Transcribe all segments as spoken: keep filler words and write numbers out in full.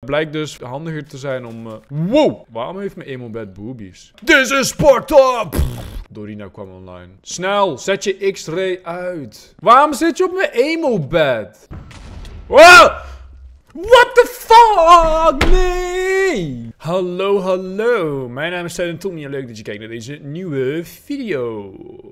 blijkt dus handiger te zijn om... Uh... Wow! Waarom heeft mijn emo-bed boobies? This is Sparta! Dorina kwam online. Snel, zet je X-ray uit. Waarom zit je op mijn emo-bed? Wow! What the fuck? Nee! Hallo, hallo. Mijn naam is Silent Tommy en leuk dat je kijkt naar deze nieuwe video.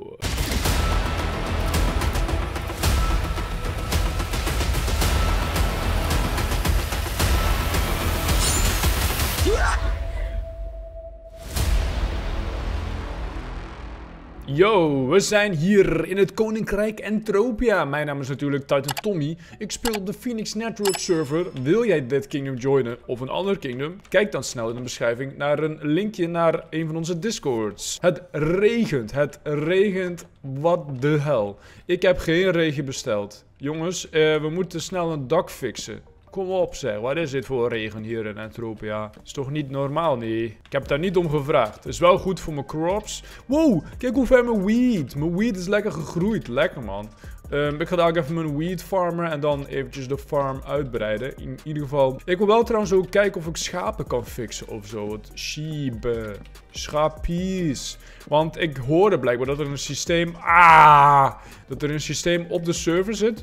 Yo, we zijn hier in het Koninkrijk Entropia. Mijn naam is natuurlijk Titan Tommy. Ik speel op de Phoenix Network server. Wil jij dit kingdom joinen of een ander kingdom? Kijk dan snel in de beschrijving naar een linkje naar een van onze discords. Het regent, het regent. What the hell. Ik heb geen regen besteld. Jongens, uh, we moeten snel een dak fixen. Kom op zeg, wat is dit voor regen hier in Entropia? Is toch niet normaal, nee? Ik heb daar niet om gevraagd. Het is wel goed voor mijn crops. Wow, kijk hoe ver mijn weed. Mijn weed is lekker gegroeid. Lekker man. Um, ik ga daar ook even mijn weed farmen en dan eventjes de farm uitbreiden. In ieder geval. Ik wil wel trouwens ook kijken of ik schapen kan fixen of zo. Het sheep. Schapies. Want ik hoorde blijkbaar dat er een systeem... Ah! Dat er een systeem op de server zit.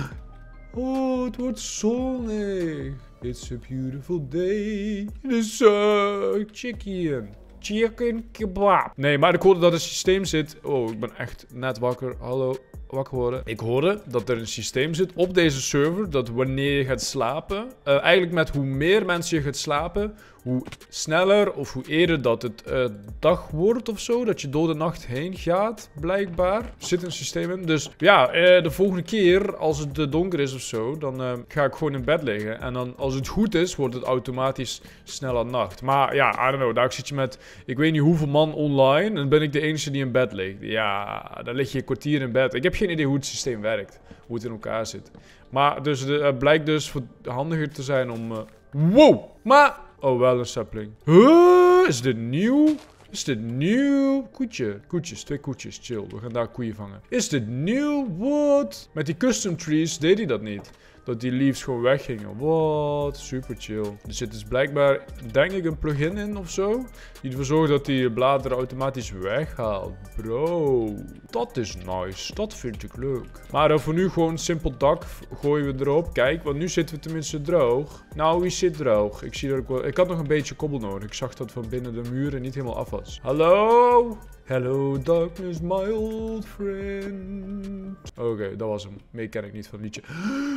Oh, het wordt zonnig. It's a beautiful day. In the sun. Chicken. Chicken kebab. Nee, maar ik hoorde dat er een systeem zit. Oh, ik ben echt net wakker. Hallo. Wakker worden. Ik hoorde dat er een systeem zit op deze server. Dat wanneer je gaat slapen. Uh, eigenlijk met hoe meer mensen je gaat slapen. Hoe sneller of hoe eerder dat het uh, dag wordt of zo. Dat je door de nacht heen gaat. Blijkbaar. Er zit een systeem in. Dus ja, uh, de volgende keer als het uh, donker is of zo. Dan uh, ga ik gewoon in bed liggen. En dan als het goed is wordt het automatisch sneller nacht. Maar ja, I don't know. Daar zit je met ik weet niet hoeveel man online. En dan ben ik de enige die in bed ligt. Ja, dan lig je een kwartier in bed. Ik heb geen idee hoe het systeem werkt. Hoe het in elkaar zit. Maar dus het uh, blijkt dus handiger te zijn om... Uh... Wow! Maar... Oh, wel een sapling. Huh? Is dit nieuw? Is dit nieuw? Koetje. Koetjes. Twee koetjes. Chill. We gaan daar koeien vangen. Is dit nieuw? What? Met die custom trees deed hij dat niet. Dat die leaves gewoon weggingen. What? Super chill. Er zit dus blijkbaar, denk ik, een plugin in of zo. Die ervoor zorgt dat die bladeren automatisch weghaalt. Bro. Dat is nice. Dat vind ik leuk. Maar uh, voor nu gewoon een simpel dak gooien we erop. Kijk, want nu zitten we tenminste droog. Nou, wie zit droog? Ik zie dat ik wel... Ik had nog een beetje kobbel nodig. Ik zag dat van binnen de muren niet helemaal af was. Hallo? Hello darkness, my old friend. Oké, okay, dat was hem. Meer ken ik niet van het liedje.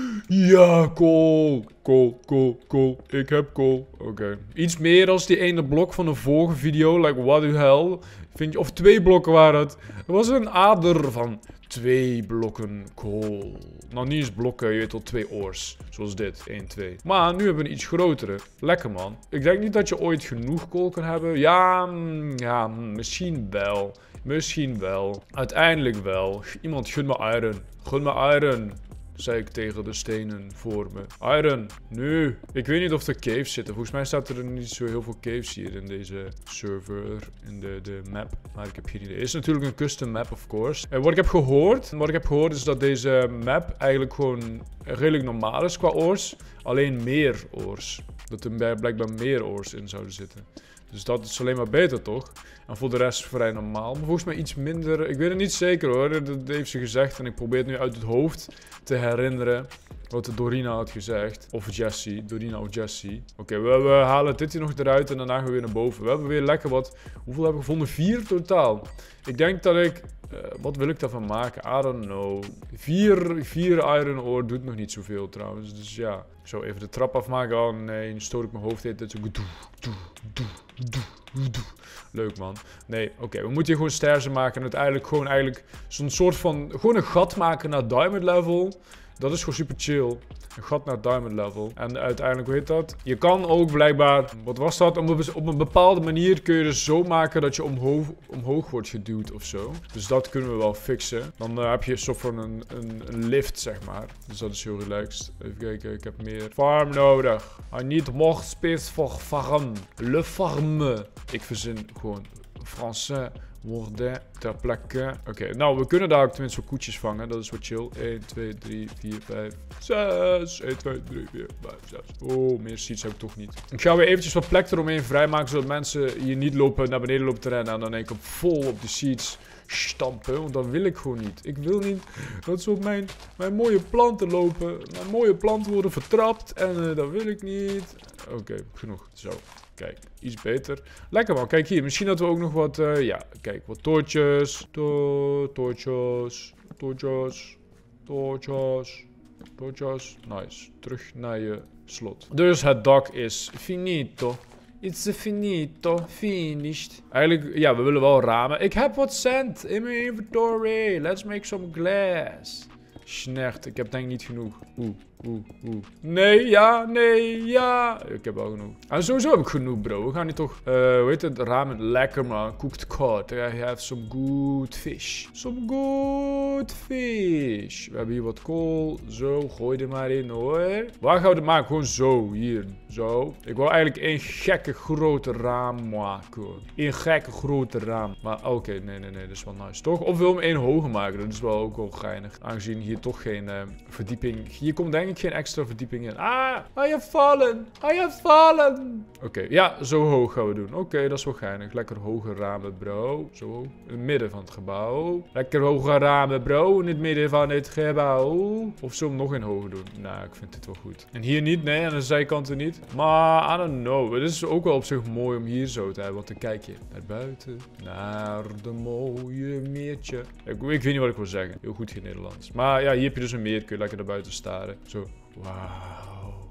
Ja, kool. Kool, kool, kool. Ik heb kool. Oké. Okay. Iets meer als die ene blok van de vorige video. Like, what the hell. Vind je, of twee blokken waren het. Er was een ader van twee blokken kool. Nou, niet eens blokken. Je weet wel, twee oors. Zoals dit. één, twee. Maar nu hebben we een iets grotere. Lekker, man. Ik denk niet dat je ooit genoeg kool kan hebben. Ja, ja, misschien wel. Misschien wel. Uiteindelijk wel. Iemand gun me iron. Gun me iron. Zei ik tegen de stenen voor me. Iron, nu. Ik weet niet of er caves zitten. Volgens mij staat er niet zo heel veel caves hier in deze server. In de, de map. Maar ik heb geen idee. Het is natuurlijk een custom map, of course. En wat ik heb gehoord. Wat ik heb gehoord is dat deze map eigenlijk gewoon redelijk normaal is qua oors. Alleen meer oors. Dat er blijkbaar meer oors in zouden zitten. Dus dat is alleen maar beter, toch? En voor de rest vrij normaal. Maar volgens mij iets minder... Ik weet het niet zeker, hoor. Dat heeft ze gezegd. En ik probeer het nu uit het hoofd te herinneren. Wat de Dorina had gezegd. Of Jessie. Dorina of Jessie. Oké, okay, we, we halen dit hier nog eruit. En daarna gaan we weer naar boven. We hebben weer lekker wat... Hoeveel hebben we gevonden? Vier totaal. Ik denk dat ik... Uh, wat wil ik daarvan maken? I don't know. Vier, vier iron ore doet nog niet zoveel trouwens. Dus ja. Ik zou even de trap afmaken. Oh nee, nu stoot ik mijn hoofd in. Zo... Leuk man. Nee, oké. Okay. We moeten hier gewoon sterzen maken. En uiteindelijk gewoon eigenlijk zo'n soort van... Gewoon een gat maken naar diamond level. Dat is gewoon super chill. Een gat naar diamond level. En uiteindelijk, hoe heet dat? Je kan ook blijkbaar... Wat was dat? Op een bepaalde manier kun je dus zo maken dat je omhoog, omhoog wordt geduwd of zo. Dus dat kunnen we wel fixen. Dan uh, heb je een soort van een, een, een lift, zeg maar. Dus dat is heel relaxed. Even kijken, ik heb meer farm nodig. I need more space for farm. Le farm. Ik verzin gewoon Français worden ter plekke. Oké, okay, nou, we kunnen daar ook tenminste wel koetjes vangen. Dat is wat chill. één, twee, drie, vier, vijf, zes. één, twee, drie, vier, vijf, zes. Oh, meer seeds heb ik toch niet. Ik ga weer eventjes wat plek eromheen vrijmaken, zodat mensen hier niet lopen, naar beneden lopen te rennen. En dan denk ik vol op de seeds stampen. Want dat wil ik gewoon niet. Ik wil niet dat ze op mijn, mijn mooie planten lopen. Mijn mooie planten worden vertrapt. En uh, dat wil ik niet. Oké, okay, genoeg. Zo. Kijk, iets beter. Lekker man. Kijk hier. Misschien dat we ook nog wat... Uh, ja, kijk. Wat toortjes. To toortjes. Toortjes. Toortjes. Toortjes. Nice. Terug naar je slot. Dus het dak is finito. It's finito. Finished. Eigenlijk, ja, we willen wel ramen. Ik heb wat cent in mijn inventory. Let's make some glass. Snert, ik heb denk ik niet genoeg. Oeh, oeh, oeh. Nee, ja, nee, ja. Ik heb wel genoeg. En sowieso heb ik genoeg, bro. We gaan niet toch, uh, hoe heet het, ramen. Lekker, man. Cooked cod. I have some good fish. Some good fish. We hebben hier wat kool. Zo, gooi er maar in, hoor. Waar gaan we het maken? Gewoon zo, hier. Zo. Ik wil eigenlijk één gekke grote raam maken. Eén gekke grote raam. Maar oké, okay, nee, nee, nee. Dat is wel nice, toch? Of wil hem één hoger maken? Dat is wel ook wel geinig. Aangezien hier toch geen uh, verdieping... Hier komt denk ik geen extra verdieping in. Ah, I have fallen. I have fallen. Oké, okay, ja, zo hoog gaan we doen. Oké, okay, dat is wel geinig. Lekker hoge ramen, bro. Zo hoog. In het midden van het gebouw. Lekker hoge ramen, bro. In het midden van het gebouw. Of zullen we hem nog in hoger doen? Nou, ik vind dit wel goed. En hier niet, nee. Aan de zijkanten niet. Maar, I don't know. Het is ook wel op zich mooi om hier zo te hebben. Want dan kijk je naar buiten. Naar de mooie meertje. Ik, ik weet niet wat ik wil zeggen. Heel goed geen Nederlands. Maar ja, hier heb je dus een meer. Kun je lekker naar buiten staren. Zo. Wauw.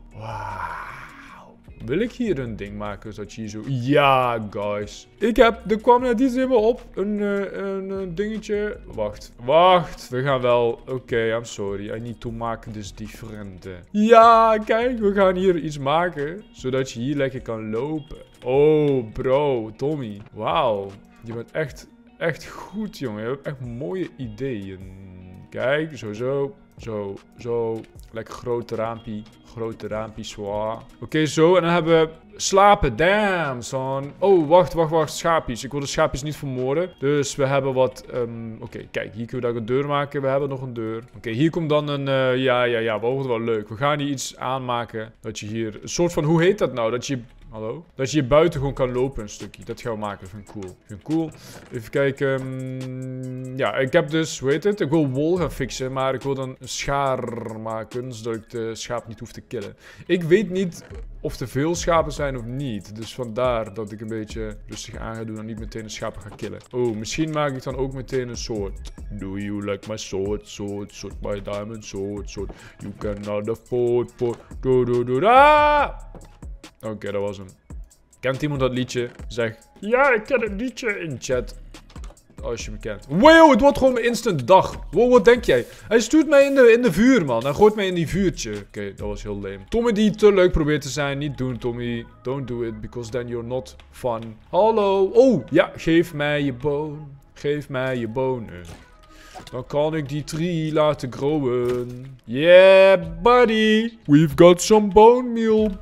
Wauw. Wil ik hier een ding maken zodat je hier zo... Ja, guys. Ik heb... Er kwam net iets in me op. Een, uh, een, een dingetje. Wacht. Wacht. We gaan wel... Oké, okay, I'm sorry. I need to make this different. Ja, kijk. We gaan hier iets maken. Zodat je hier lekker kan lopen. Oh, bro. Tommy. Wauw. Je bent echt... Echt goed, jongen. Je hebt echt mooie ideeën. Kijk. Zo, zo. Zo, zo. Lekker grote raampie. Grote raampie, zwaar. Oké, okay, zo. En dan hebben we slapen. Damn, son. Oh, wacht, wacht, wacht. Schaapjes. Ik wil de schaapjes niet vermoorden. Dus we hebben wat... Um, Oké, okay, kijk. Hier kunnen we daar een deur maken. We hebben nog een deur. Oké, okay, hier komt dan een... Uh, ja, ja, ja. Dat wordt wel leuk. We gaan hier iets aanmaken. Dat je hier... Een soort van... Hoe heet dat nou? Dat je... Hallo? Dat je hier buiten gewoon kan lopen een stukje. Dat gaan we maken. Dat vind ik cool. Vind ik cool. Even kijken. Um, ja, ik heb dus... Hoe heet het? Ik wil wol gaan fixen. Maar ik wil dan een schaar maken. Zodat ik de schaap niet hoef te killen. Ik weet niet of er veel schapen zijn of niet. Dus vandaar dat ik een beetje rustig aan ga doen. En niet meteen een schapen ga killen. Oh, misschien maak ik dan ook meteen een soort. Do you like my sword? Sword, sword, my diamond sword, sword. You cannot afford for... Do, do, do, ah! Oké, okay, dat was hem. Kent iemand dat liedje? Zeg. Ja, ik ken het liedje in chat. Als je me kent. Wow, het wordt gewoon instant dag. Wow, wat denk jij? Hij stuurt mij in de, in de vuur, man. Hij gooit mij in die vuurtje. Oké, okay, dat was heel lame. Tommy die te leuk probeert te zijn. Niet doen, Tommy. Don't do it, because then you're not fun. Hallo. Oh, ja. Geef mij je boon. Geef mij je bonen. Dan kan ik die tree laten growen. Yeah, buddy. We've got some bone meal.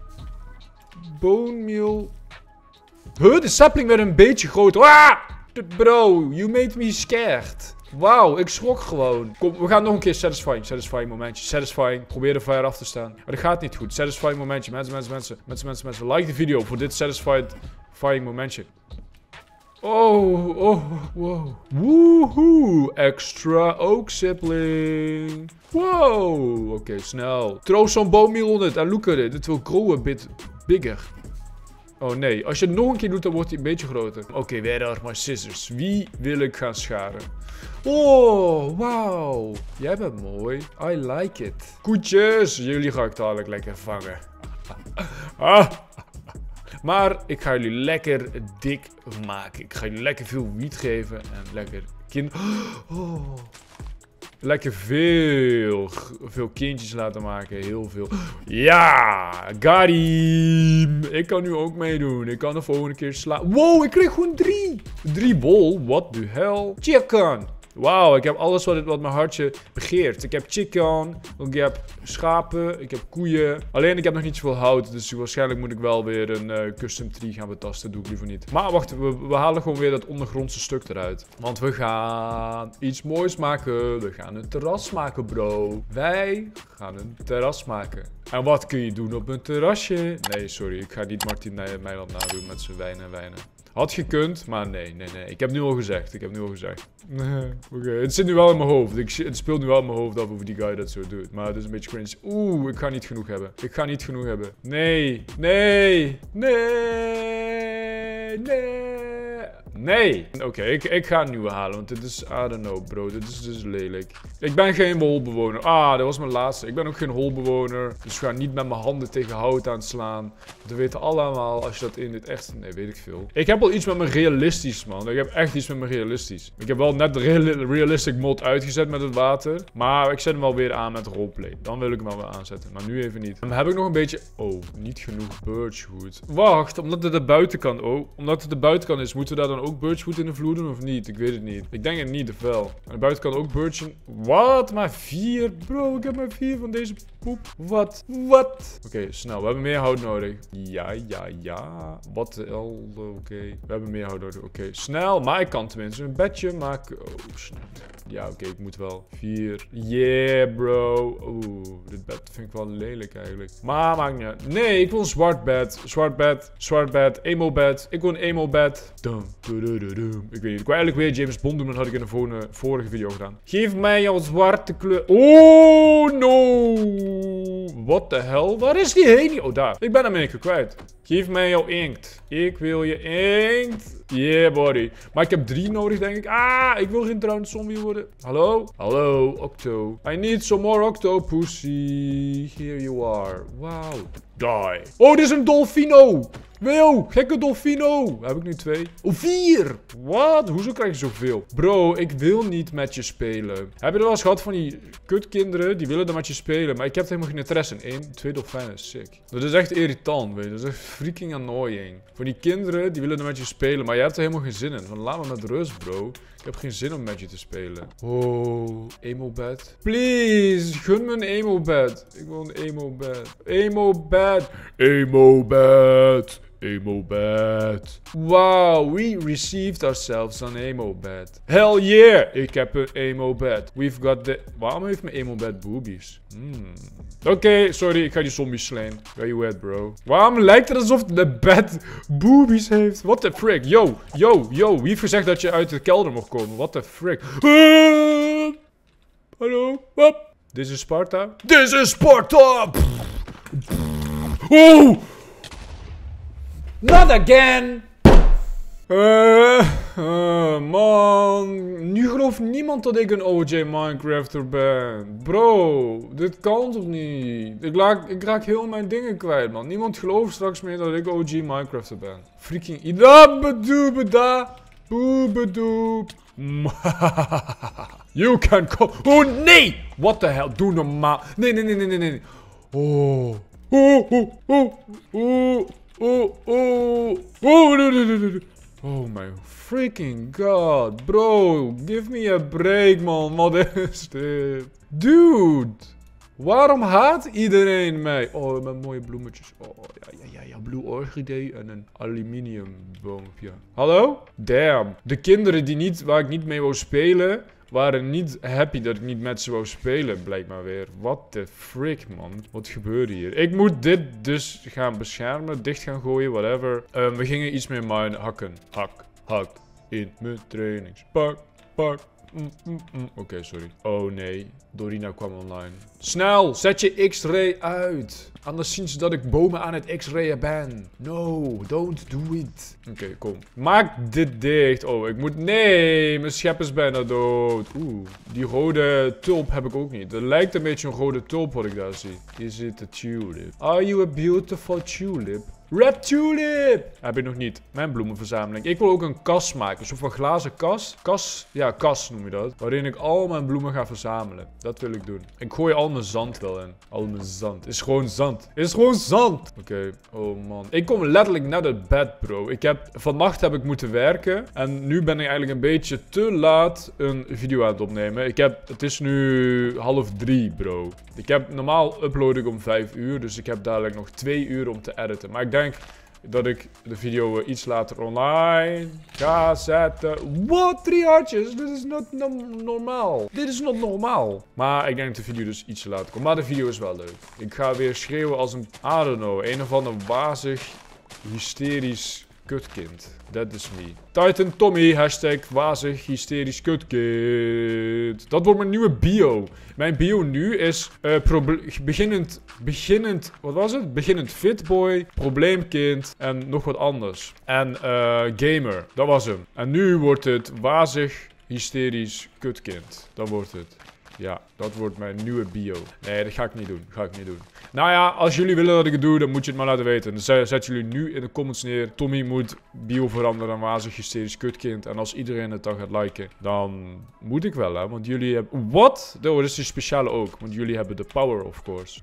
Bone meal. Huh, de sapling werd een beetje groter. Ah! Bro, you made me scared. Wauw, ik schrok gewoon. Kom, we gaan nog een keer satisfying. Satisfying momentje. Satisfying. Probeer er ver af te staan. Maar dat gaat niet goed. Satisfying momentje. Mensen, mensen, mensen. Mensen, mensen, mensen. Like de video voor dit satisfying momentje. Oh, oh, wow. Woehoe. Extra oak sapling. Wow. Oké, okay, snel. Throw some bone meal on it. And look at it. It will grow a bit bigger. Oh nee, als je het nog een keer doet, dan wordt hij een beetje groter. Oké, okay, where are my scissors? Wie wil ik gaan scharen? Oh, wauw. Jij bent mooi. I like it. Koetjes, jullie ga ik dadelijk lekker vangen. Ah. Maar ik ga jullie lekker dik maken. Ik ga jullie lekker veel wiet geven en lekker kind... Oh. Lekker veel, veel kindjes laten maken. Heel veel. Ja, got him. Ik kan nu ook meedoen. Ik kan de volgende keer slaan. Wow, ik kreeg gewoon drie. Drie bol. What the hell? Chicken. Wauw, ik heb alles wat, wat mijn hartje begeert. Ik heb chicken, ik heb schapen, ik heb koeien. Alleen ik heb nog niet zoveel hout, dus waarschijnlijk moet ik wel weer een uh, custom tree gaan betasten. Doe ik liever niet. Maar wacht, we, we halen gewoon weer dat ondergrondse stuk eruit. Want we gaan iets moois maken. We gaan een terras maken, bro. Wij gaan een terras maken. En wat kun je doen op een terrasje? Nee, sorry, ik ga niet Martin Meiland nadoen met zijn wijnen en wijnen. Had gekund, maar nee, nee, nee. Ik heb nu al gezegd. Ik heb nu al gezegd. Oké, okay. Het zit nu wel in mijn hoofd. Ik, het speelt nu wel in mijn hoofd af over die guy dat zo doet. Maar het is een beetje cringe. Oeh, ik ga niet genoeg hebben. Ik ga niet genoeg hebben. Nee, nee, nee, nee. Nee. Oké, okay, ik, ik ga een nieuwe halen. Want dit is, I don't know, bro. Dit is dus lelijk. Ik ben geen holbewoner. Ah, dat was mijn laatste. Ik ben ook geen holbewoner. Dus ik ga niet met mijn handen tegen hout aan slaan. We weten allemaal als je dat in dit echt... Nee, weet ik veel. Ik heb al iets met mijn realistisch, man. Ik heb echt iets met mijn realistisch. Ik heb wel net de real realistic mod uitgezet met het water. Maar ik zet hem wel weer aan met roleplay. Dan wil ik hem wel weer aanzetten. Maar nu even niet. Dan heb ik nog een beetje... Oh, niet genoeg birchwood. Wacht, omdat het de buitenkant... Oh, omdat het de buitenkant is, moeten we daar dan ook birchwood in de vloer doen of niet? Ik weet het niet. Ik denk het niet, of wel. Aan de buitenkant ook birch in... Wat? Maar vier? Bro, ik heb maar vier van deze poep. Wat? Wat? Oké, okay, snel. We hebben meer hout nodig. Ja, ja, ja. Wat de hel? Oké. Okay. We hebben meer hout nodig. Oké, okay. Snel. Maar ik kan tenminste een bedje maken. Oh, snel. Ja, oké. Okay, ik moet wel. Vier. Yeah, bro. Oeh, dit bed vind ik wel lelijk eigenlijk. Maar maakt niet uit. Nee, ik wil een zwart bed. Zwart bed. Zwart bed. Emo bed. Ik wil een emo bed. Dum, dum, dum, dum, dum. Ik weet niet. Ik wil eigenlijk weer James Bond doen. Dat had ik in de vorige, vorige video gedaan. Geef mij jouw zwarte kleur. Oh, no. What the hell? Waar is die heen? Oh, daar. Ik ben hem één keer kwijt. Geef mij jouw inkt. Ik wil je inkt. Yeah, buddy. Maar ik heb drie nodig, denk ik. Ah, ik wil geen drowned zombie worden. Hallo? Hallo, Octo. I need some more octopussy. Here you are. Wow. Die. Oh, dit is een dolfino. Wow, gekke dolfino. Heb ik nu twee? Oh, vier. Wat? Hoezo krijg je zoveel? Bro, ik wil niet met je spelen. Heb je er wel eens gehad van die kutkinderen? Die willen dan met je spelen. Maar ik heb er helemaal geen interesse in. Eén, twee dolfijnen. Sick. Dat is echt irritant, weet je. Dat is echt freaking annoying. Voor die kinderen, die willen dan met je spelen. Maar jij hebt er helemaal geen zin in. Van, laat me met rust, bro. Ik heb geen zin om met je te spelen. Oh, emo bed. Please, gun me een emo bed. Ik wil een emo bed. Emo bed. Emo bed. Emo bed. Wow, we received ourselves an emo bed. Hell yeah, ik heb een emo bed. We've got the... Waarom heeft mijn emo bed boobies? Hmm. Oké, okay, sorry, ik ga die zombies slaan. Where you at, bro? Waarom lijkt het alsof de bed boobies heeft? What the frick? Yo, yo, yo. Wie heeft gezegd dat je uit de kelder mocht komen? What the frick? Uh, Hallo? Wat? Dit is Sparta? Dit is Sparta! Oh! Not again! Uh, uh, man, nu gelooft niemand dat ik een O G Minecrafter ben. Bro, dit kan toch niet? Ik, laak, ik raak heel mijn dingen kwijt, man. Niemand gelooft straks meer dat ik O G Minecrafter ben. Freaking idabedoobeda, boebedoop. You can come. Oh nee! What the hell? Doe normaal. Nee, nee, nee, nee, nee, nee. Oh. Oh, oh, oh, oh. Oh, oh, oh, no, no, no, no. Oh my freaking god, bro, give me a break, man. Wat is dit? Dude, waarom haat iedereen mij? Oh, met mooie bloemetjes. Oh, ja, ja, ja, ja, blue orchidee en een aluminiumboompje. Hallo? Damn. De kinderen die niet, waar ik niet mee wou spelen... waren niet happy dat ik niet met ze wou spelen, blijkbaar weer. What the frick, man. Wat gebeurde hier? Ik moet dit dus gaan beschermen, dicht gaan gooien, whatever. Um, we gingen iets meer minen. Hakken. Hak. Hak. In mijn trainingspak. Pak. Mm, mm, mm. Oké, okay, sorry. Oh nee. Dorina kwam online. Snel, zet je X-ray uit. Anders zien ze dat ik bomen aan het X-rayen ben. No, don't do it. Oké, okay, kom. Maak dit dicht. Oh, ik moet... Nee, mijn schep is bijna dood. Oeh, die rode tulp heb ik ook niet. Het lijkt een beetje een rode tulp wat ik daar zie. Is it a tulip? Are you a beautiful tulip? Red tulip. Heb ik nog niet. Mijn bloemenverzameling. Ik wil ook een kas maken. Een soort van glazen kas. Kas? Ja, kas noem je dat. Waarin ik al mijn bloemen ga verzamelen. Dat wil ik doen. Ik gooi al mijn zand wel in. Al mijn zand. Is gewoon zand. Is gewoon zand. Oké. Okay. Oh man. Ik kom letterlijk net uit bed, bro. Ik heb... Vannacht heb ik moeten werken. En nu ben ik eigenlijk een beetje te laat een video aan het opnemen. Ik heb... Het is nu half drie, bro. Ik heb... Normaal upload ik om vijf uur. Dus ik heb dadelijk nog twee uur om te editen. Maar ik denk dat ik de video iets later online ga zetten. Wat? Drie hartjes? Dit is not no normaal. Dit is not normaal. Maar ik denk dat de video dus iets later komt. Maar de video is wel leuk. Ik ga weer schreeuwen als een... I don't know. Een of ander wazig, hysterisch kutkind. Dat is me. Titan Tommy, hashtag wazig, hysterisch kutkind. Dat wordt mijn nieuwe bio. Mijn bio nu is uh, beginnend, beginnend, wat was het? Beginnend fitboy, probleemkind en nog wat anders. En uh, gamer, dat was hem. En nu wordt het wazig, hysterisch kutkind. Dat wordt het. Ja, dat wordt mijn nieuwe bio. Nee, dat ga ik niet doen. Dat ga ik niet doen. Nou ja, als jullie willen dat ik het doe, dan moet je het maar laten weten. Dan zet jullie nu in de comments neer. Tommy moet bio veranderen aan wazig hysterisch kutkind. En als iedereen het dan gaat liken, dan moet ik wel, hè. Want jullie hebben... Wat? Oh, dat is die speciale ook. Want jullie hebben de power, of course.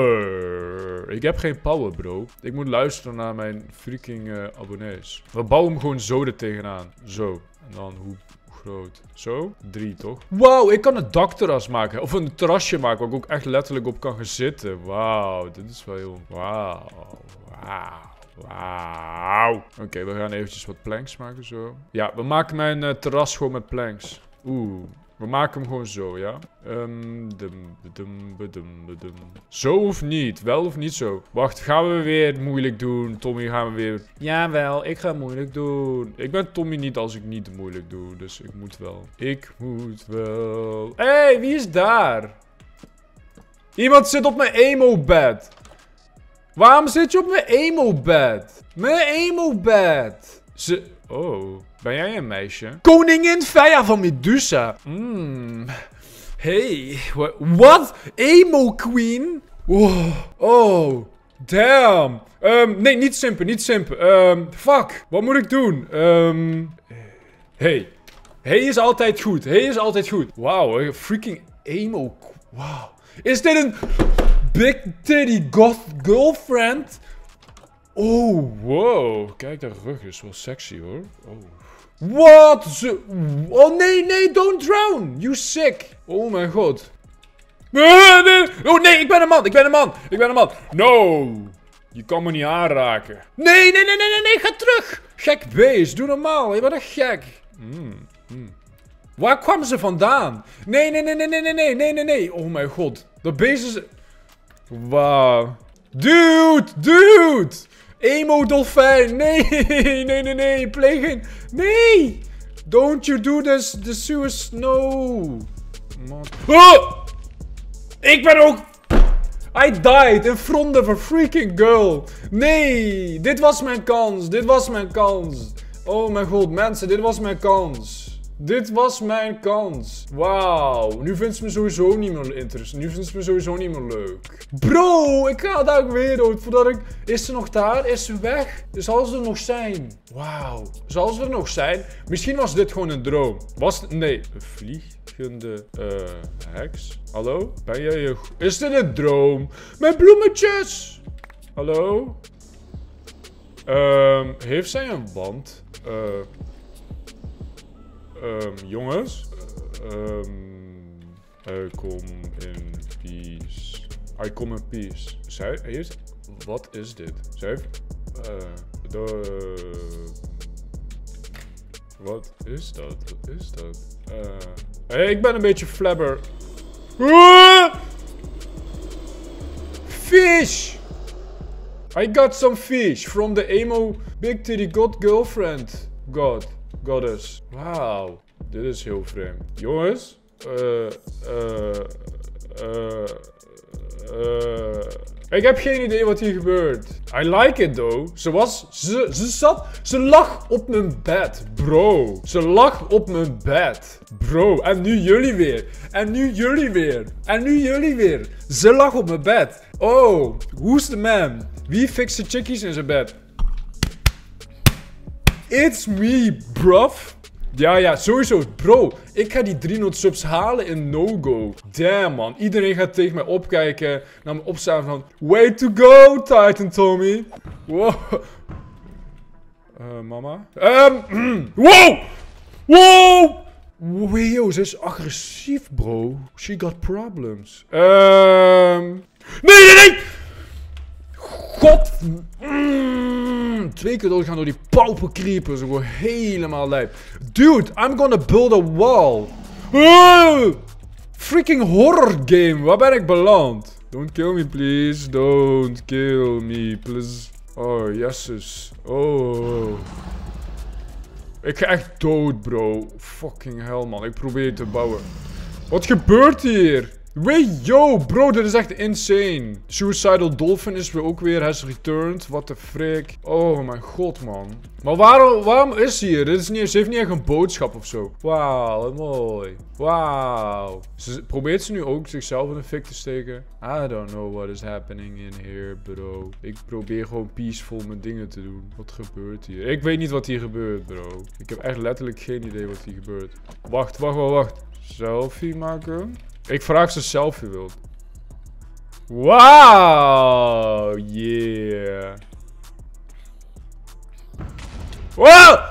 Power! Ik heb geen power, bro. Ik moet luisteren naar mijn freaking uh, abonnees. We bouwen hem gewoon zo er tegenaan. Zo. En dan hoe... groot. Zo? Drie, toch? Wauw, ik kan een dakterras maken. Of een terrasje maken waar ik ook echt letterlijk op kan gaan zitten. Wauw, dit is wel heel... Wauw. Wauw. Wauw. Oké, okay, we gaan eventjes wat planks maken, zo. Ja, we maken mijn uh, terras gewoon met planks. Oeh. We maken hem gewoon zo, ja? Um, dum, dum, dum, dum. Zo of niet? Wel of niet zo? Wacht, gaan we weer moeilijk doen? Tommy, gaan we weer... Jawel, ik ga moeilijk doen. Ik ben Tommy niet als ik niet moeilijk doe. Dus ik moet wel. Ik moet wel. Hé, hey, wie is daar? Iemand zit op mijn emo-bed. Waarom zit je op mijn emo-bed? Mijn emo-bed. Ze... Oh... Ben jij een meisje? Koningin Freya van Medusa. Mmm. Hey. Wat? Emo queen? Wow. Oh. Damn. Um, nee, niet simpen, niet simpen. Um, fuck. Wat moet ik doen? Um, hey. Hey is altijd goed. Hey is altijd goed. Wauw. Freaking emo. Wauw. Is dit een big titty goth girlfriend? Oh, wow. Kijk, dat rug is wel sexy, hoor. Oh. Wat? Ze... Oh, nee, nee, don't drown. You sick. Oh, mijn god. Oh, nee, ik ben een man. Ik ben een man. Ik ben een man. No. Je kan me niet aanraken. Nee, nee, nee, nee, nee, nee. Ga terug. Gek beest. Doe normaal. Je bent echt gek. Mm, mm. Waar kwamen ze vandaan? Nee, nee, nee, nee, nee, nee, nee, nee, nee, nee. Oh, mijn god. Dat beest is... Wauw. Dude, dude. Emo dolfijn. Nee, nee, nee, nee. Pleeg geen... Nee. Don't you do this. The suicide. No. Oh! Ik ben ook... I died in front of a freaking girl. Nee. Dit was mijn kans. Dit was mijn kans. Oh mijn god, mensen. Dit was mijn kans. Dit was mijn kans. Wauw. Nu vindt ze me sowieso niet meer interessant. Nu vindt ze me sowieso niet meer leuk. Bro, ik ga daar ook weer dood. Voordat ik... Is ze nog daar? Is ze weg? Zal ze er nog zijn? Wauw. Zal ze er nog zijn? Misschien was dit gewoon een droom. Was het... Nee. Een vliegende... Uh, heks? Hallo? Ben jij je... Is dit een droom? Mijn bloemetjes! Hallo? Um, heeft zij een wand? Eh... Uh, Um, jongens, um, I come in peace. I come in peace. Zij heeft... Wat is dit? Zij heeft... Uh, de... Wat is dat? Wat is dat? Uh, hey, ik ben een beetje flabber. Uh! Fish! I got some fish from the emo big titty god girlfriend. God. Goddess. Wauw. Dit is heel vreemd. Jongens. Uh, uh, uh, uh. Ik heb geen idee wat hier gebeurt. I like it though. Ze was... Ze, ze zat... Ze lag op mijn bed. Bro. Ze lag op mijn bed. Bro. En nu jullie weer. En nu jullie weer. En nu jullie weer. Ze lag op mijn bed. Oh. Who's the man? Wie fixt de chickies in zijn bed? It's me, bruv. Ja, ja, sowieso. Bro, ik ga die driehonderd subs halen in no-go. Damn, man. Iedereen gaat tegen mij opkijken. Naar me opstaan van... Way to go, Titan Tommy. Wow. Uh, mama? Um, wow! Wow! Wow, yo, ze is agressief, bro. She got problems. Um... Nee, nee, nee! God... Mm, twee keer doodgaan door die pauper creepers. Gewoon helemaal lijp. Dude, I'm gonna build a wall. Uh, freaking horror game. Waar ben ik beland? Don't kill me, please. Don't kill me, please. Oh, yesus. Oh. Ik ga echt dood, bro. Fucking hell, man. Ik probeer te bouwen. Wat gebeurt hier? Wait, yo, bro, dit is echt insane. Suicidal Dolphin is weer ook weer, has returned. What the frick. Oh mijn god, man. Maar waarom, waarom is ze hier? Dit is niet, ze heeft niet echt een boodschap of zo. Wauw, mooi. Wauw. Ze, probeert ze nu ook zichzelf in de fik te steken? I don't know what is happening in here, bro. Ik probeer gewoon peaceful mijn dingen te doen. Wat gebeurt hier? Ik weet niet wat hier gebeurt, bro. Ik heb echt letterlijk geen idee wat hier gebeurt. Wacht, wacht, wacht, wacht. Selfie maken? Ik vraag of ze selfie wilt. Wauw! Yeah! Wow!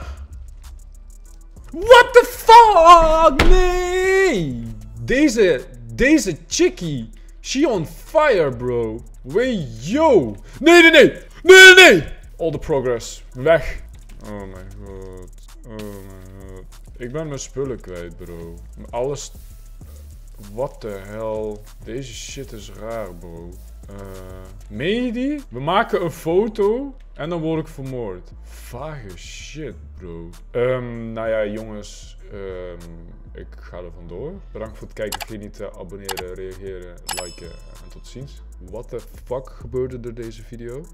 What the fuck? Nee! Deze, deze chickie. She on fire, bro. Wait, yo! Nee, nee, nee! Nee, nee, nee! All the progress. Weg. Oh mijn god. Oh mijn god. Ik ben mijn spullen kwijt, bro. Alles... What the hell? Deze shit is raar, bro. Uh, meen je die? We maken een foto en dan word ik vermoord. Vage shit, bro. Um, nou ja, jongens. Um, ik ga er vandoor. Bedankt voor het kijken. Vergeet niet te abonneren, reageren, liken en tot ziens. What the fuck gebeurde er deze video?